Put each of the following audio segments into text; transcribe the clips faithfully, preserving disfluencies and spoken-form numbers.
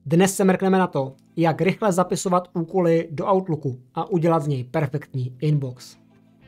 Dnes se mrkneme na to, jak rychle zapisovat úkoly do Outlooku a udělat z něj perfektní inbox.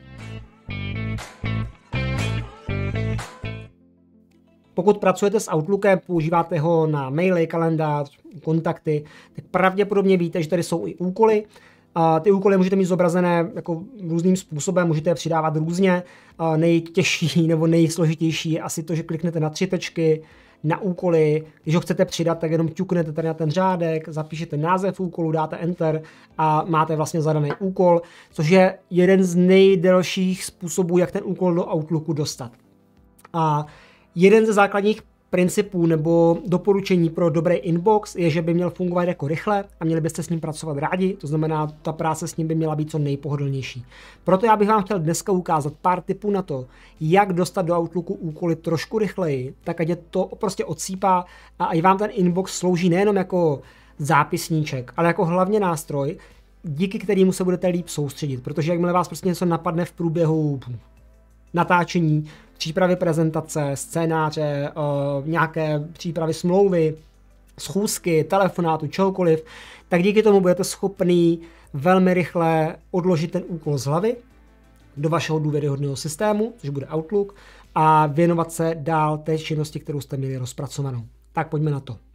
Pokud pracujete s Outlookem, používáte ho na maily, kalendář, kontakty, tak pravděpodobně víte, že tady jsou i úkoly. A ty úkoly můžete mít zobrazené jako různým způsobem, můžete je přidávat různě. A nejtěžší nebo nejsložitější je asi to, že kliknete na tři tečky, na úkoly. Když ho chcete přidat, tak jenom ťuknete tady na ten řádek, zapíšete název úkolu, dáte enter a máte vlastně zadaný úkol, což je jeden z nejdelších způsobů, jak ten úkol do Outlooku dostat. A jeden ze základních principů nebo doporučení pro dobrý inbox je, že by měl fungovat jako rychle a měli byste s ním pracovat rádi, to znamená, ta práce s ním by měla být co nejpohodlnější. Proto já bych vám chtěl dneska ukázat pár tipů na to, jak dostat do Outlooku úkoly trošku rychleji, tak ať je to prostě odsýpá a i vám ten inbox slouží nejenom jako zápisníček, ale jako hlavně nástroj, díky kterému se budete líp soustředit, protože jakmile vás prostě něco napadne v průběhu natáčení, přípravy prezentace, scénáře, uh, nějaké přípravy smlouvy, schůzky, telefonátu, čehokoliv, tak díky tomu budete schopný velmi rychle odložit ten úkol z hlavy do vašeho důvěryhodného systému, což bude Outlook, a věnovat se dál té činnosti, kterou jste měli rozpracovanou. Tak pojďme na to.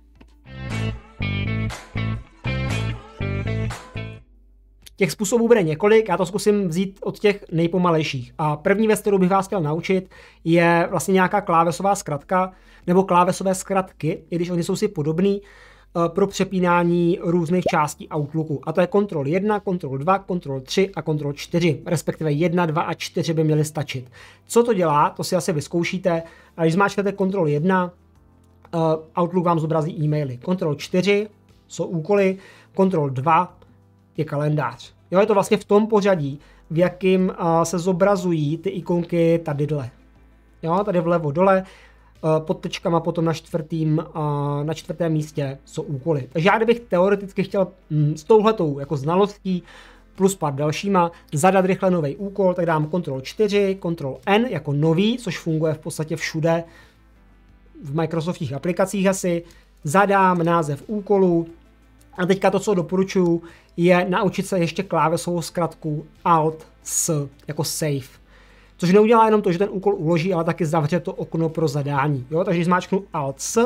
Těch způsobů bude několik, já to zkusím vzít od těch nejpomalejších. A první věc, kterou bych vás chtěl naučit, je vlastně nějaká klávesová zkratka nebo klávesové zkratky, i když oni jsou si podobný, pro přepínání různých částí Outlooku. A to je kontrol jedna, kontrol dva, kontrol tři a kontrol čtyři, respektive jedna, dva a čtyři by měly stačit. Co to dělá, to si asi vyzkoušíte. A když zmáčknete kontrol jedna, Outlook vám zobrazí e-maily. kontrol čtyři jsou úkoly, kontrol dva je kalendář. Jo, je to vlastně v tom pořadí, v jakým uh, se zobrazují ty ikonky tadyhle. Jo, tady vlevo dole, uh, pod tečkama potom na čtvrtým, uh, na čtvrtém místě jsou úkoly. Takže já kdybych teoreticky chtěl mm, s touhletou jako znalostí plus pár dalšíma zadat rychle nový úkol, tak dám kontrol čtyři, kontrol N jako nový, což funguje v podstatě všude v Microsoftích aplikacích asi, zadám název úkolu. A teďka to, co doporučuji, je naučit se ještě klávesovou zkratku Alt S jako save. Což neudělá jenom to, že ten úkol uloží, ale taky zavře to okno pro zadání. Jo? Takže když zmáčknu Alt S,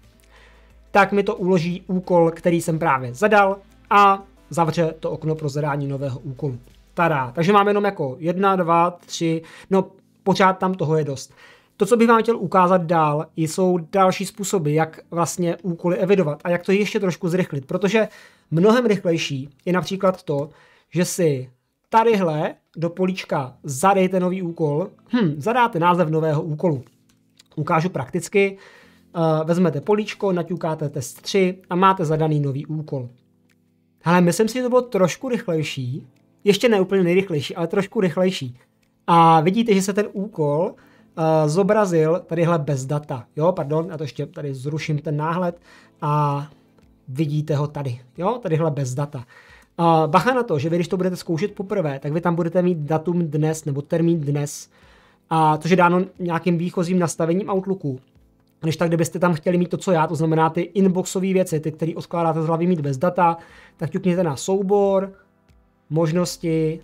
tak mi to uloží úkol, který jsem právě zadal a zavře to okno pro zadání nového úkolu. Tada. Takže máme jenom jako jedna, dva, tři, no pořád tam toho je dost. To, co bych vám chtěl ukázat dál, jsou další způsoby, jak vlastně úkoly evidovat a jak to ještě trošku zrychlit, protože mnohem rychlejší je například to, že si tadyhle do políčka zadejte nový úkol, hm, zadáte název nového úkolu. Ukážu prakticky, uh, vezmete políčko, naťukáte test tři a máte zadaný nový úkol. Ale myslím si, že to bylo trošku rychlejší, ještě ne úplně nejrychlejší, ale trošku rychlejší. A vidíte, že se ten úkol Uh, zobrazil tadyhle bez data. Jo, pardon, já to ještě tady zruším ten náhled a vidíte ho tady. Jo, tadyhle bez data. Uh, bacha na to, že vy, když to budete zkoušet poprvé, tak vy tam budete mít datum dnes nebo termín dnes, a což je dáno nějakým výchozím nastavením Outlooku. Když tak, kdybyste tam chtěli mít to, co já, to znamená ty inboxové věci, ty, které odkládáte z hlavy mít bez data, tak ťukněte na soubor, možnosti,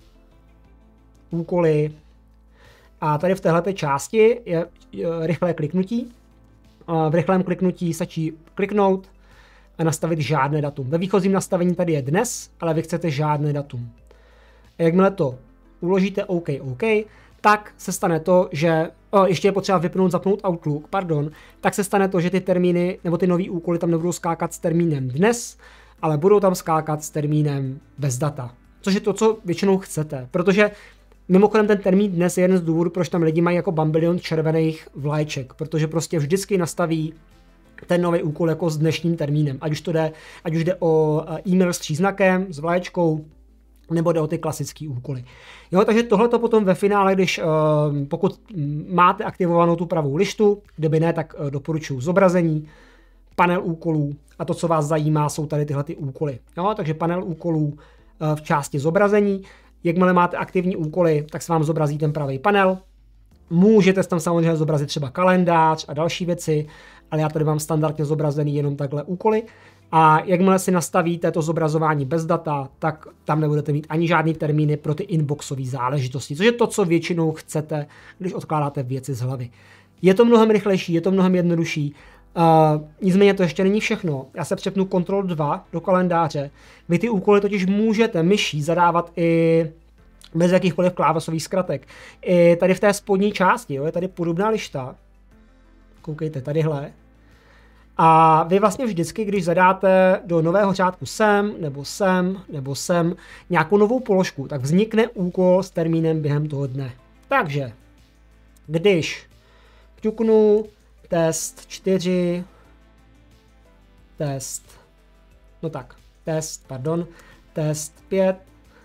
úkoly. A tady v téhleté části je rychlé kliknutí. V rychlém kliknutí stačí kliknout a nastavit žádné datum. Ve výchozím nastavení tady je dnes, ale vy chcete žádné datum. A jakmile to uložíte OK, OK, tak se stane to, že o, ještě je potřeba vypnout, zapnout Outlook, pardon, tak se stane to, že ty termíny nebo ty nový úkoly tam nebudou skákat s termínem dnes, ale budou tam skákat s termínem bez data. Což je to, co většinou chcete, protože mimochodem ten termín dnes je jeden z důvodů, proč tam lidi mají jako bambilion červených vlaječek, protože prostě vždycky nastaví ten nový úkol jako s dnešním termínem, ať už to jde, ať už jde o e-mail s příznakem, s vlaječkou, nebo jde o ty klasické úkoly. Jo, takže tohle to potom ve finále, když pokud máte aktivovanou tu pravou lištu, kdyby ne, tak doporučuji zobrazení, panel úkolů a to, co vás zajímá, jsou tady tyhle ty úkoly. Jo, takže panel úkolů v části zobrazení. Jakmile máte aktivní úkoly, tak se vám zobrazí ten pravý panel. Můžete tam samozřejmě zobrazit třeba kalendář a další věci, ale já tady mám standardně zobrazený jenom takhle úkoly. A jakmile si nastavíte to zobrazování bez data, tak tam nebudete mít ani žádný termíny pro ty inboxové záležitosti, což je to, co většinou chcete, když odkládáte věci z hlavy. Je to mnohem rychlejší, je to mnohem jednodušší. Uh, nicméně to ještě není všechno. Já se přepnu kontrol dva do kalendáře. Vy ty úkoly totiž můžete myší zadávat i bez jakýchkoliv klávesových zkratek. I tady v té spodní části, jo, je tady podobná lišta. Koukejte, tadyhle. A vy vlastně vždycky, když zadáte do nového řádku sem, nebo sem, nebo sem nějakou novou položku, tak vznikne úkol s termínem během toho dne. Takže, když ťuknu test čtyři, test, no tak, test, pardon, test pět,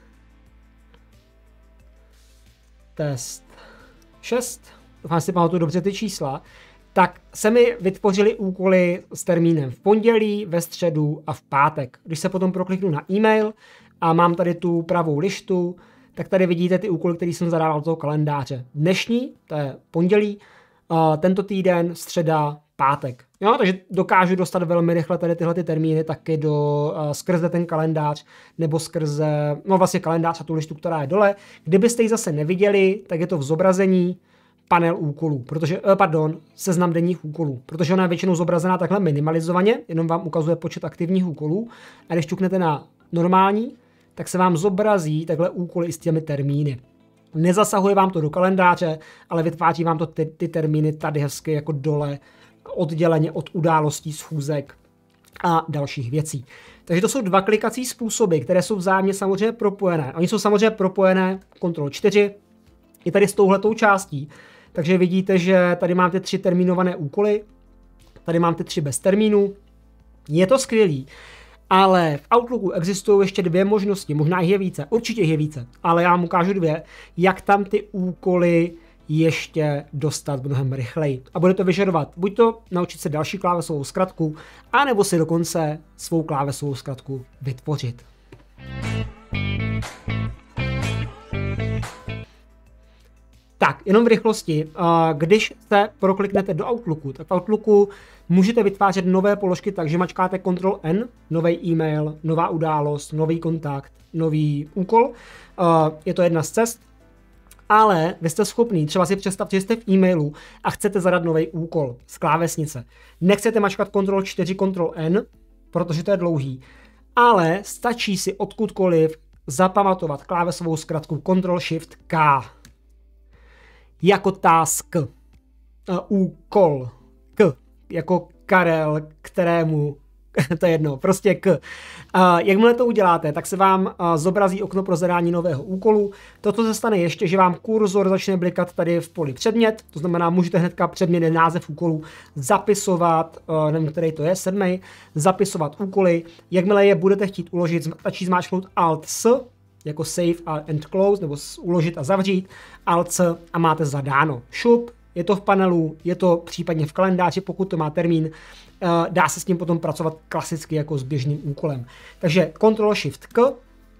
test šest, doufám, si pamatuju dobře ty čísla, tak se mi vytvořily úkoly s termínem v pondělí, ve středu a v pátek. Když se potom prokliknu na e-mail a mám tady tu pravou lištu, tak tady vidíte ty úkoly, které jsem zadával do toho kalendáře. Dnešní, to je pondělí, uh, tento týden, středa, pátek. Jo, takže dokážu dostat velmi rychle tady tyhle ty termíny taky do, uh, skrze ten kalendář, nebo skrze, no vlastně kalendář a tu lištu, která je dole. Kdybyste ji zase neviděli, tak je to v zobrazení panel úkolů, protože, pardon, seznam denních úkolů, protože ona je většinou zobrazená takhle minimalizovaně, jenom vám ukazuje počet aktivních úkolů a když ťuknete na normální, tak se vám zobrazí takhle úkoly i s těmi termíny. Nezasahuje vám to do kalendáře, ale vytváří vám to ty, ty termíny tady hezky jako dole, odděleně od událostí, schůzek a dalších věcí. Takže to jsou dva klikací způsoby, které jsou vzájemně samozřejmě propojené. Oni jsou samozřejmě propojené kontrol čtyři i tady s touhletou částí. Takže vidíte, že tady mám ty tři termínované úkoly, tady mám ty tři bez termínu. Je to skvělý, ale v Outlooku existují ještě dvě možnosti, možná jich je více, určitě jich je více, ale já vám ukážu dvě, jak tam ty úkoly ještě dostat mnohem rychleji. A bude to vyžadovat buď to naučit se další klávesovou zkratku, anebo si dokonce svou klávesovou zkratku vytvořit. Tak, jenom v rychlosti, když se prokliknete do Outlooku, tak v Outlooku můžete vytvářet nové položky tak, že mačkáte kontrol N, nový e-mail, nová událost, nový kontakt, nový úkol. Je to jedna z cest, ale vy jste schopný, třeba si představte, že jste v e-mailu a chcete zadat nový úkol z klávesnice. Nechcete mačkat kontrol čtyři, kontrol N, protože to je dlouhý, ale stačí si odkudkoliv zapamatovat klávesovou zkratku kontrol shift K. Jako task, uh, úkol, k, jako Karel, kterému, to je jedno, prostě k. Uh, jakmile to uděláte, tak se vám uh, zobrazí okno pro zadání nového úkolu. Toto se stane ještě, že vám kurzor začne blikat tady v poli předmět, to znamená, můžete hnedka předmět, název úkolu, zapisovat, uh, nevím, který to je, sedmý, zapisovat úkoly. Jakmile je budete chtít uložit, stačí zmáčknout Alt S, jako save and close, nebo uložit a zavřít, Alt C a máte zadáno. Šup, je to v panelu, je to případně v kalendáři, pokud to má termín, dá se s tím potom pracovat klasicky jako s běžným úkolem. Takže Ctrl Shift K,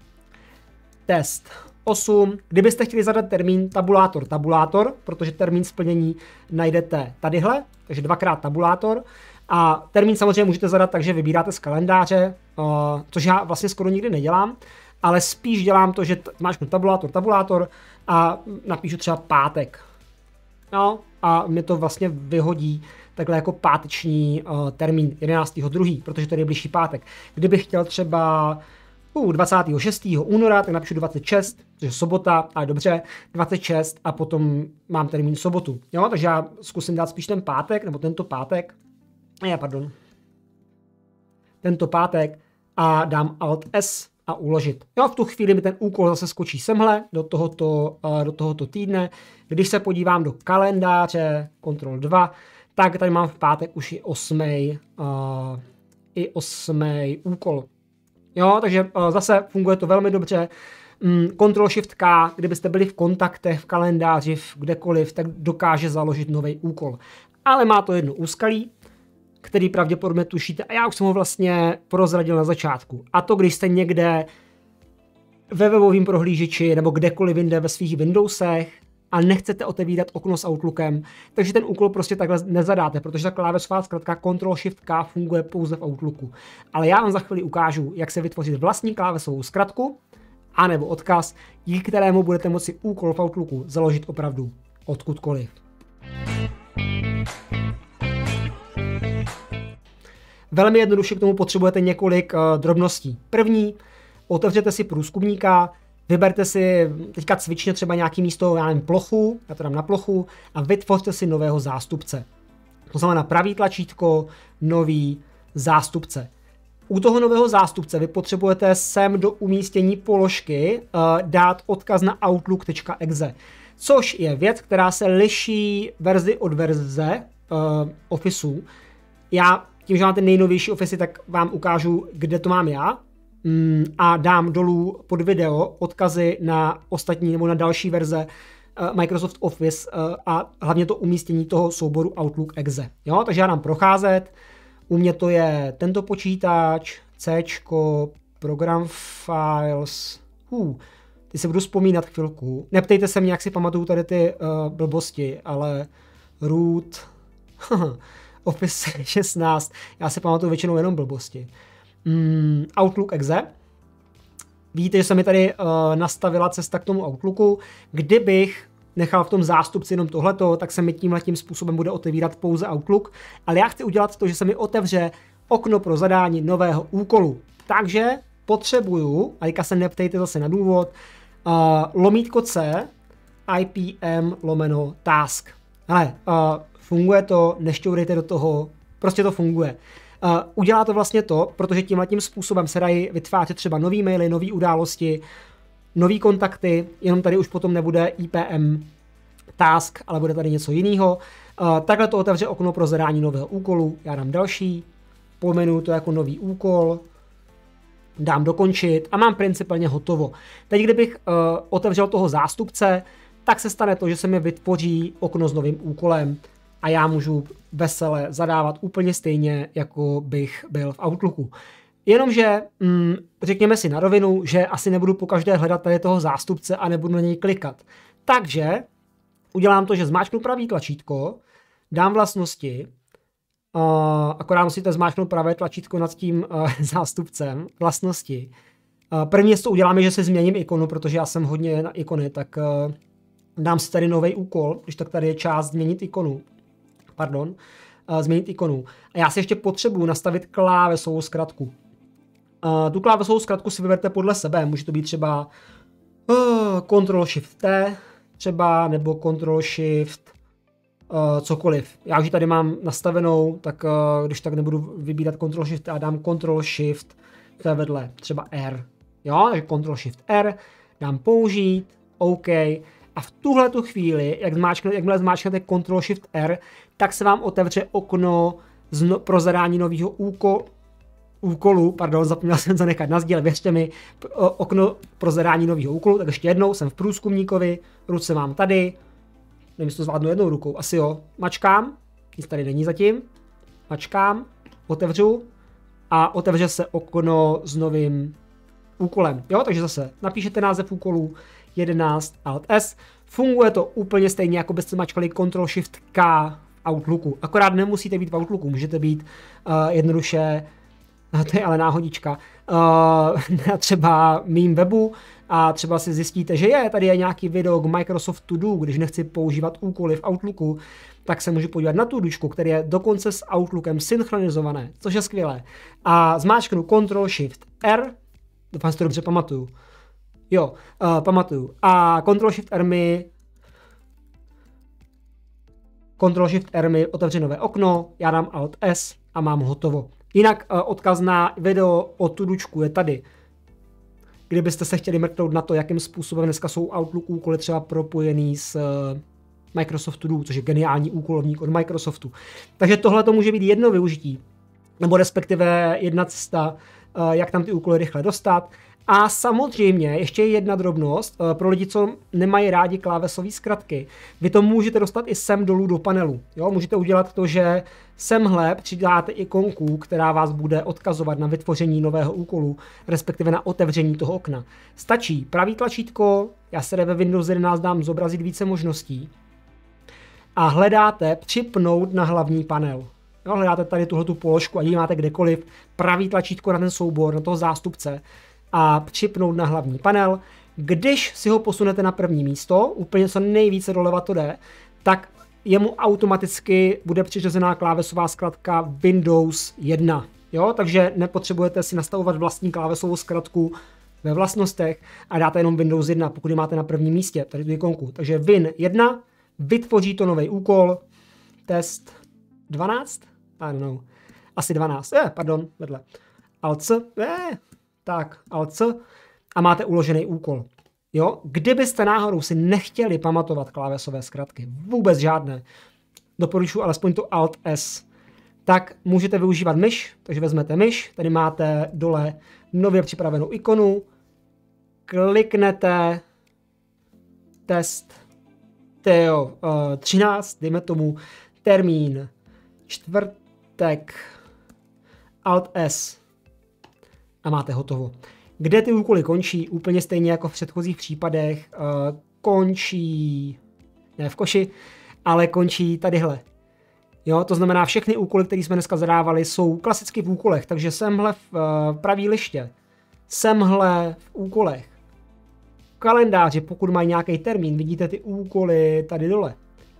test osm, kdybyste chtěli zadat termín tabulátor, tabulátor, protože termín splnění najdete tadyhle, takže dvakrát tabulátor, a termín samozřejmě můžete zadat tak, že vybíráte z kalendáře, což já vlastně skoro nikdy nedělám, ale spíš dělám to, že máš tabulátor, tabulátor a napíšu třeba pátek. No, a mě to vlastně vyhodí takhle jako páteční uh, termín jedenáctého druhého, protože tady je blížší pátek. Kdybych chtěl třeba uh, dvacátého šestého února, tak napíšu dvacet šest, což je sobota, ale dobře, dvacet šest a potom mám termín sobotu. Jo, takže já zkusím dát spíš ten pátek, nebo tento pátek, ne, pardon, tento pátek a dám Alt S a uložit. Jo, v tu chvíli mi ten úkol zase skočí semhle do tohoto, uh, do tohoto týdne. Když se podívám do kalendáře, kontrol dva, tak tady mám v pátek už i osmý, uh, i osmý úkol. Jo, takže uh, zase funguje to velmi dobře. Mm, Ctrl Shift K, kdybyste byli v kontaktech, v kalendáři, v kdekoliv, tak dokáže založit nový úkol. Ale má to jedno úskalí, který pravděpodobně tušíte, a já už jsem ho vlastně prozradil na začátku. A to, když jste někde ve webovém prohlížeči nebo kdekoliv jinde ve svých Windowsech, a nechcete otevírat okno s Outlookem, takže ten úkol prostě takhle nezadáte, protože ta klávesová zkratka Ctrl Shift K funguje pouze v Outlooku. Ale já vám za chvíli ukážu, jak se vytvořit vlastní klávesovou zkratku anebo odkaz, díky kterému budete moci úkol v Outlooku založit opravdu odkudkoliv. Velmi jednoduše k tomu potřebujete několik uh, drobností. První, otevřete si průzkumníka, vyberte si teďka cvičně třeba nějaký místo, já nevím, plochu, já to dám na plochu a vytvořte si nového zástupce. To znamená pravý tlačítko, nový zástupce. U toho nového zástupce vy potřebujete sem do umístění položky uh, dát odkaz na outlook tečka e x e, což je věc, která se liší verzi od verze uh, Officeu. Já tím, že máte nejnovější Office, tak vám ukážu, kde to mám já mm, a dám dolů pod video odkazy na ostatní nebo na další verze uh, Microsoft Office uh, a hlavně to umístění toho souboru Outlook tečka e x e. Jo? Takže já dám procházet. U mě to je tento počítač, C, Program Files, uh, ty se budu vzpomínat chvilku. Neptejte se mě, jak si pamatuju tady ty uh, blbosti, ale root, Office šestnáct, já si pamatuju většinou jenom blbosti. Mm, Outlook tečka e x e. Vidíte, že se mi tady uh, nastavila cesta k tomu Outlooku. Kdybych nechal v tom zástupci jenom tohleto, tak se mi tímhletím způsobem bude otevírat pouze Outlook, ale já chci udělat to, že se mi otevře okno pro zadání nového úkolu. Takže potřebuju, a teďka se neptejte zase na důvod, uh, lomítko C, I P M lomeno task. Hele, uh, funguje to, nešťourejte do toho, prostě to funguje. Uh, udělá to vlastně to, protože tímhletím způsobem se dají vytvářet třeba nový maily, nový události, nový kontakty, jenom tady už potom nebude I P M task, ale bude tady něco jiného. Uh, takhle to otevře okno pro zadání nového úkolu, já dám další, pojmenuju to jako nový úkol, dám dokončit a mám principálně hotovo. Teď, kdybych uh, otevřel toho zástupce, tak se stane to, že se mi vytvoří okno s novým úkolem a já můžu vesele zadávat úplně stejně, jako bych byl v Outlooku. Jenomže mm, řekněme si na rovinu, že asi nebudu pokaždé hledat tady toho zástupce a nebudu na něj klikat. Takže udělám to, že zmáčknu pravý tlačítko, dám vlastnosti, uh, akorát musíte zmáčknout pravé tlačítko nad tím uh, zástupcem, vlastnosti. Uh, první to uděláme, že si změním ikonu, protože já jsem hodně na ikony, tak uh, dám si tady nový úkol, když tak tady je část změnit ikonu. Pardon, uh, změnit ikonu. A já si ještě potřebuji nastavit klávesovou zkratku. Uh, tu klávesovou zkratku si vyberte podle sebe, může to být třeba uh, Ctrl Shift T, třeba, nebo Ctrl Shift uh, cokoliv. Já už tady mám nastavenou, tak uh, když tak nebudu vybírat Ctrl Shift a dám Ctrl Shift, to je vedle, třeba R. Jo, takže Ctrl Shift R, dám použít, OK. A v tuhle tu chvíli, jak zmáčknete, jakmile zmáčknete Ctrl Shift R, tak se vám otevře okno zno, pro zadání nového úkolu, úkolu, pardon, zapomněl jsem to nechat na sděl, věřte mi, okno pro zadání nového úkolu, tak ještě jednou, jsem v průzkumníkovi, ruce mám tady, nevím, jestli to zvládnu jednou rukou, asi jo, mačkám, nic tady není zatím, mačkám, otevřu a otevře se okno s novým úkolem, jo, takže zase napíšete název úkolu, jedenáct Alt S, funguje to úplně stejně, jako byste mačkali Ctrl Shift K v Outlooku, akorát nemusíte být v Outlooku, můžete být uh, jednoduše, to je ale náhodička, uh, na třeba mým webu a třeba si zjistíte, že je, tady je nějaký video k Microsoft To Do, když nechci používat úkoly v Outlooku, tak se můžu podívat na tu dučku, který je dokonce s Outlookem synchronizované, což je skvělé. A zmáčknu Ctrl Shift R, doufám, že to dobře pamatuju. Jo, uh, pamatuju. A Ctrl Shift R mi Ctrl Shift R mi otevře nové okno, já dám Alt S a mám hotovo. Jinak uh, odkaz na video o tu dučku je tady. Kdybyste se chtěli mrknout na to, jakým způsobem dneska jsou Outlook úkoly třeba propojený s uh, Microsoft To Do, což je geniální úkolovník od Microsoftu. Takže tohle to může být jedno využití, nebo respektive jedna cesta, uh, jak tam ty úkoly rychle dostat. A samozřejmě ještě jedna drobnost pro lidi, co nemají rádi klávesové zkratky. Vy to můžete dostat i sem dolů do panelu. Jo? Můžete udělat to, že semhle přidáte ikonku, která vás bude odkazovat na vytvoření nového úkolu, respektive na otevření toho okna. Stačí pravý tlačítko, já se ve Windows jedenáct dám zobrazit více možností, a hledáte připnout na hlavní panel. Jo? Hledáte tady tuhletu položku, ať ji máte kdekoliv, pravý tlačítko na ten soubor, na toho zástupce, a připnout na hlavní panel. Když si ho posunete na první místo, úplně co nejvíce doleva to jde, tak jemu automaticky bude přiřazená klávesová zkratka Windows jedna. Jo? Takže nepotřebujete si nastavovat vlastní klávesovou zkratku ve vlastnostech a dáte jenom Windows jedna, pokud ji máte na prvním místě, tady tu ikonku. Takže Win jedna, vytvoří to nový úkol, test dvanáct? I don't know. Asi dvanáct, eh, pardon, vedle. Alt C, eh, tak, Alt C, a máte uložený úkol. Jo, kdybyste náhodou si nechtěli pamatovat klávesové zkratky, vůbec žádné, doporučuji alespoň to Alt S, tak můžete využívat myš, takže vezmete myš, tady máte dole nově připravenou ikonu, kliknete test Teo třináct, dejme tomu termín čtvrtek, Alt S a máte hotovo. Kde ty úkoly končí, úplně stejně jako v předchozích případech, uh, končí, ne v koši, ale končí tadyhle. Jo, to znamená, všechny úkoly, které jsme dneska zadávali, jsou klasicky v úkolech, takže semhle v uh, pravý liště, semhle v úkolech, v kalendáři, pokud mají nějaký termín, vidíte ty úkoly tady dole.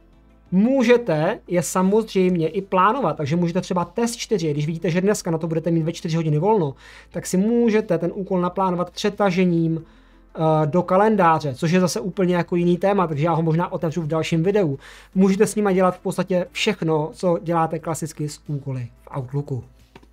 Můžete je samozřejmě i plánovat, takže můžete třeba test čtyři, když vidíte, že dneska na to budete mít ve čtyři hodiny volno, tak si můžete ten úkol naplánovat přetažením uh, do kalendáře, což je zase úplně jako jiný téma, takže já ho možná otevřu v dalším videu. Můžete s nimi dělat v podstatě všechno, co děláte klasicky s úkoly v Outlooku.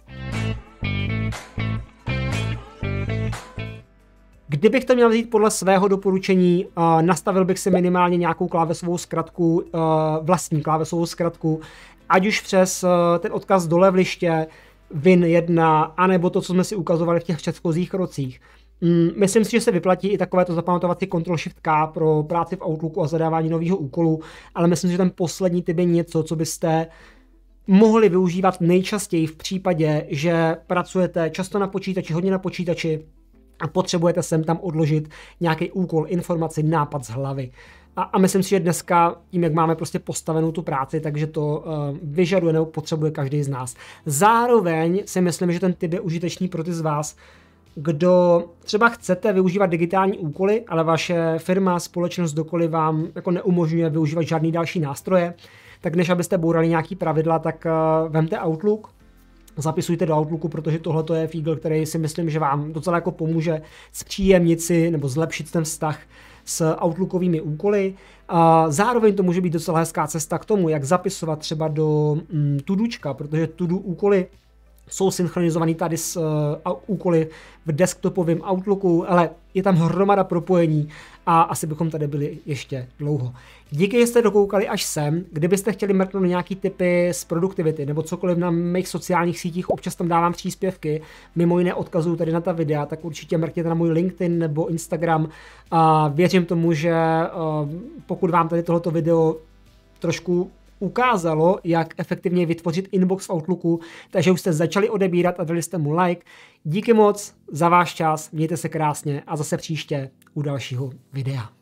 Kdybych to měl vzít podle svého doporučení, uh, nastavil bych si minimálně nějakou klávesovou zkratku, uh, vlastní klávesovou zkratku, ať už přes uh, ten odkaz dole v liště, Win jedna, anebo to, co jsme si ukazovali v těch předchozích krocích. Mm, myslím si, že se vyplatí i takovéto zapamatovat si Ctrl Shift K pro práci v Outlooku a zadávání nového úkolu, ale myslím si, že ten poslední typ je něco, co byste mohli využívat nejčastěji v případě, že pracujete často na počítači, hodně na počítači, a potřebujete sem tam odložit nějaký úkol, informaci, nápad z hlavy. A, a myslím si, že dneska, tím, jak máme prostě postavenou tu práci, takže to uh, vyžaduje nebo potřebuje každý z nás. Zároveň si myslím, že ten tip je užitečný pro ty z vás, kdo třeba chcete využívat digitální úkoly, ale vaše firma, společnost, kdokoliv vám jako neumožňuje využívat žádný další nástroje, tak než abyste bourali nějaký pravidla, tak uh, vemte Outlook, zapisujte do Outlooku, protože tohle je fígl, který si myslím, že vám docela jako pomůže zpříjemnit si nebo zlepšit ten vztah s outlookovými úkoly. A zároveň to může být docela hezká cesta k tomu, jak zapisovat třeba do mm, Todočka, protože Todo úkoly jsou synchronizovaný tady s uh, úkoly v desktopovém Outlooku, ale je tam hromada propojení a asi bychom tady byli ještě dlouho. Díky, že jste dokoukali až sem. Kdybyste chtěli mrknout nějaký tipy z produktivity nebo cokoliv na mých sociálních sítích, občas tam dávám příspěvky, mimo jiné odkazuju tady na ta videa, tak určitě mrkněte na můj LinkedIn nebo Instagram a věřím tomu, že uh, pokud vám tady tohleto video trošku ukázalo, jak efektivně vytvořit inbox v Outlooku, takže už jste začali odebírat a dali jste mu like. Díky moc za váš čas, mějte se krásně a zase příště u dalšího videa.